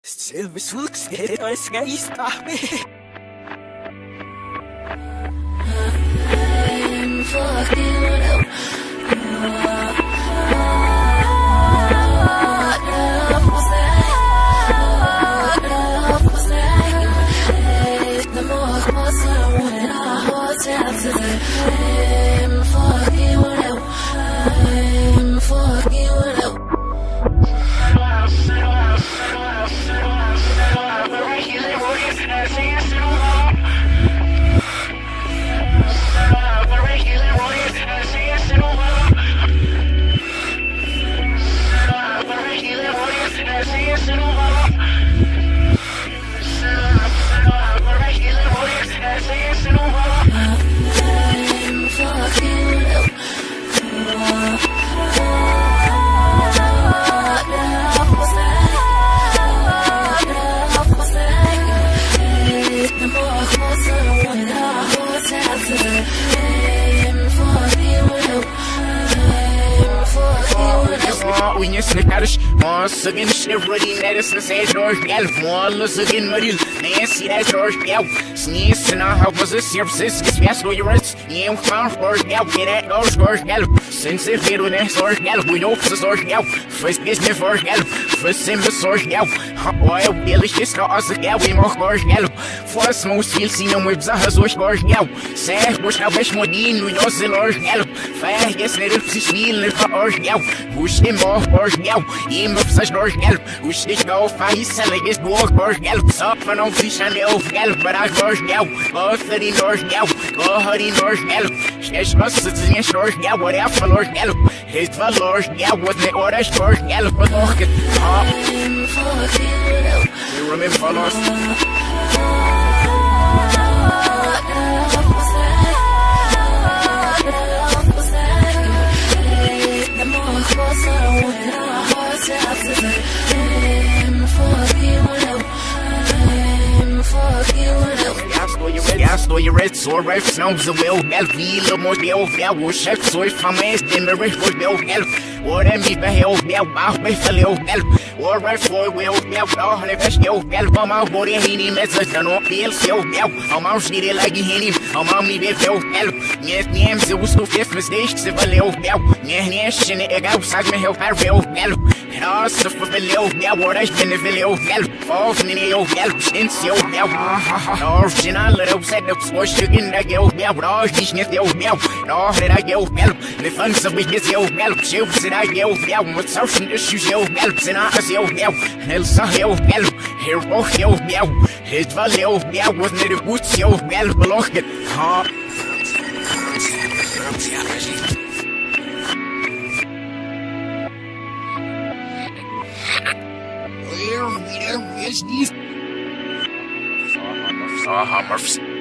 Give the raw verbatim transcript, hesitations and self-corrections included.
Silver looks it or sky stop me. I'm fucking up. When you sniff out once again, shivering at us and say, George, California's again, Maril, Nancy, that's George, Gal, sneeze, and I was a services, gets fast with your rest, you found for Gal, get at George, George, Gal, since if it was next George, Gal, we know the George, Gal, first business for Gal, first simple George, Gal, oil, really, she's not us, Gal, we more George, Gal, first most feel seen them with Zahas, George, Gal, say, wish I wish more Dean, we know the Lord, Gal, fast, yes, little, she's feeling for George, Gal, who's him off, George, Gal, im of such George, Gal, who stick go five selling his walk, George, Gal, up and on fish and the old Gal, but I George, Gal, go thirty George, Gal, go hurry George, Gal, she's must in George, Gal, whatever Lord, Gal, his valor, Gal, was the order, George, Gal, but look at top. You remember lost. Gastou your red sword, right? Snows the will, Gal, feel more the old Gal, will check so if I'm asking the rich would go, Gal, what am I, the hell, Gal, I'll be for you, Gal, or right for will, Gal, all the best, Gal, I'm out for the henny message, and all feel so, Gal, I'm out see the leggy henny, I'm on me, the Gal, yes, names, it was so fifth mistake, civil, Gal, yes, and it outside me, help, I will, Gal, and also for the little Gal, what I've been the video, Gal, falls in the old Gal, since you, Gal, original little set up, swoosh, you can go, Gal, all these get the old Gal, all that I go, Gal, the funds of it is your Gal, ships that I go, Gal, with social issues, yo, Gal, and I see, yo, Gal, Elsa, yo, Gal, here, oh, yo, Gal, his value, Gal, was not a good, yo, Gal, block it, huh? Where is this? Saw Hummers.